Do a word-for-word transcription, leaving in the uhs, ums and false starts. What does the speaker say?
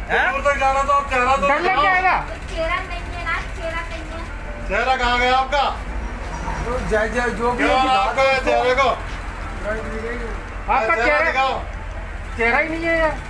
दूर तक जाना तो चेहरा तो डर लग जाएगा। चेहरा नहीं है ना, चेहरा नहीं है। चेहरा कहाँ गया आपका? जय जय जो भी आपका चेहरे को आपका चेहरा दिखाओ। चेहरा ही नहीं है यार।